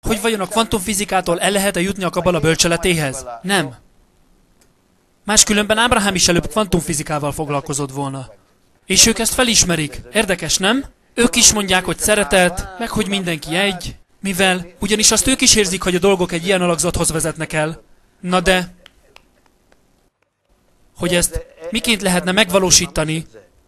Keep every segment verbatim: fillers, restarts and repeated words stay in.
hogy vajon a kvantumfizikától el lehet-e jutni a kabala bölcseletéhez? Nem. Máskülönben Ábrahám is előbb kvantumfizikával foglalkozott volna. És ők ezt felismerik. Érdekes, nem? Ők is mondják, hogy szeretet, meg hogy mindenki egy, mivel ugyanis azt ők is érzik, hogy a dolgok egy ilyen alakzathoz vezetnek el. Na de, hogy ezt miként lehetne megvalósítani?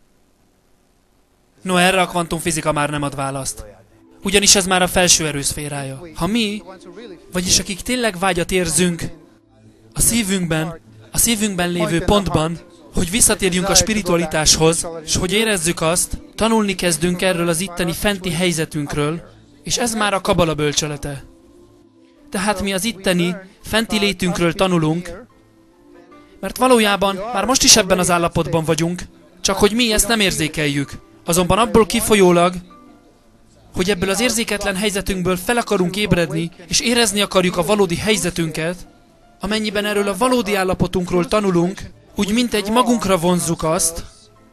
No, erre a kvantumfizika már nem ad választ. Ugyanis ez már a felső erőszférája. Ha mi, vagyis akik tényleg vágyat érzünk a szívünkben, a szívünkben lévő pontban, hogy visszatérjünk a spiritualitáshoz, és hogy érezzük azt, tanulni kezdünk erről az itteni fenti helyzetünkről, és ez már a kabala bölcselete. Tehát mi az itteni, fenti létünkről tanulunk, mert valójában már most is ebben az állapotban vagyunk, csak hogy mi ezt nem érzékeljük. Azonban abból kifolyólag, hogy ebből az érzéketlen helyzetünkből fel akarunk ébredni, és érezni akarjuk a valódi helyzetünket, amennyiben erről a valódi állapotunkról tanulunk, úgy mintegy magunkra vonzzuk azt,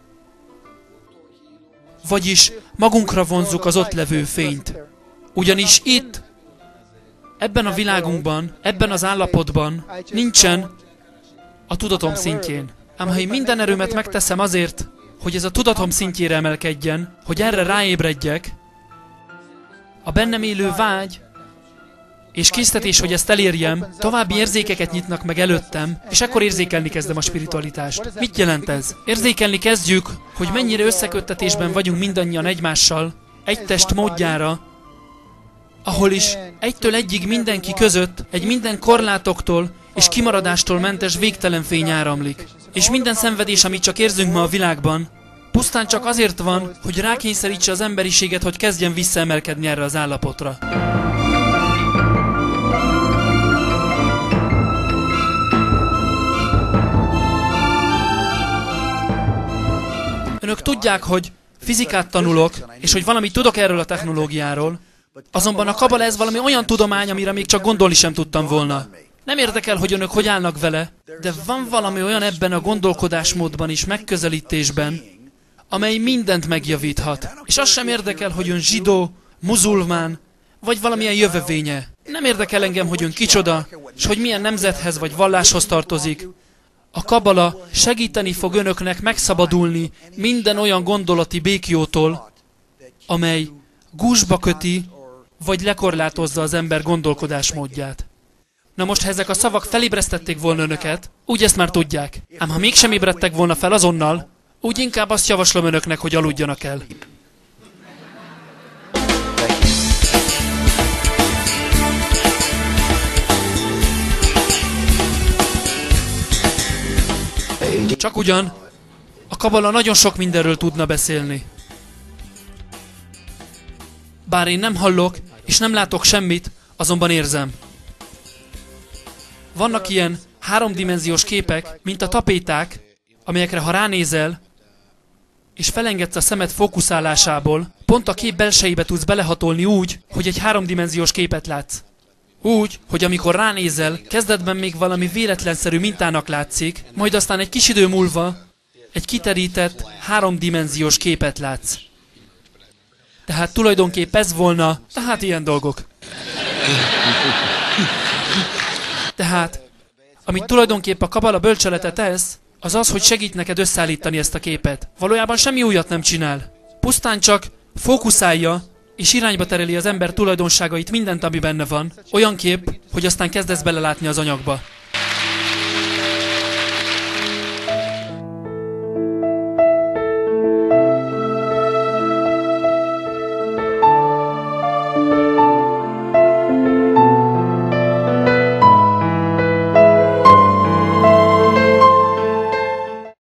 vagyis magunkra vonzzuk az ott levő fényt. Ugyanis itt, ebben a világunkban, ebben az állapotban nincsen a tudatom szintjén. Ám ha én minden erőmet megteszem azért, hogy ez a tudatom szintjére emelkedjen, hogy erre ráébredjek, a bennem élő vágy és késztetés, hogy ezt elérjem, további érzékeket nyitnak meg előttem, és akkor érzékelni kezdem a spiritualitást. Mit jelent ez? Érzékelni kezdjük, hogy mennyire összeköttetésben vagyunk mindannyian egymással, egy test módjára, ahol is egytől egyig mindenki között, egy minden korlátoktól és kimaradástól mentes végtelen fény áramlik. És minden szenvedés, amit csak érzünk ma a világban, pusztán csak azért van, hogy rákényszerítse az emberiséget, hogy kezdjen visszaemelkedni erre az állapotra. Önök tudják, hogy fizikát tanulok, és hogy valamit tudok erről a technológiáról, azonban a kabala ez valami olyan tudomány, amire még csak gondolni sem tudtam volna. Nem érdekel, hogy önök hogy állnak vele, de van valami olyan ebben a gondolkodásmódban és megközelítésben, amely mindent megjavíthat. És az sem érdekel, hogy ön zsidó, muzulmán, vagy valamilyen jövevénye. Nem érdekel engem, hogy ön kicsoda, és hogy milyen nemzethez vagy valláshoz tartozik. A kabala segíteni fog önöknek megszabadulni minden olyan gondolati békjótól, amely gúzsba köti, vagy lekorlátozza az ember gondolkodásmódját. Na most, ha ezek a szavak felébresztették volna önöket, úgy ezt már tudják. Ám ha mégsem ébredtek volna fel azonnal, úgy inkább azt javaslom önöknek, hogy aludjanak el. Csak ugyan, a kabala nagyon sok mindenről tudna beszélni. Bár én nem hallok, és nem látok semmit, azonban érzem. Vannak ilyen háromdimenziós képek, mint a tapéták, amelyekre ha ránézel, és felengedsz a szemed fókuszálásából, pont a kép belsejébe tudsz belehatolni úgy, hogy egy háromdimenziós képet látsz. Úgy, hogy amikor ránézel, kezdetben még valami véletlenszerű mintának látszik, majd aztán egy kis idő múlva egy kiterített, háromdimenziós képet látsz. Tehát tulajdonképp ez volna, tehát ilyen dolgok. Tehát, amit tulajdonképp a kabala bölcselete tesz, az az, hogy segít neked összeállítani ezt a képet. Valójában semmi újat nem csinál. Pusztán csak fókuszálja, és irányba tereli az ember tulajdonságait, mindent, ami benne van. Olyan kép, hogy aztán kezdesz belelátni az anyagba.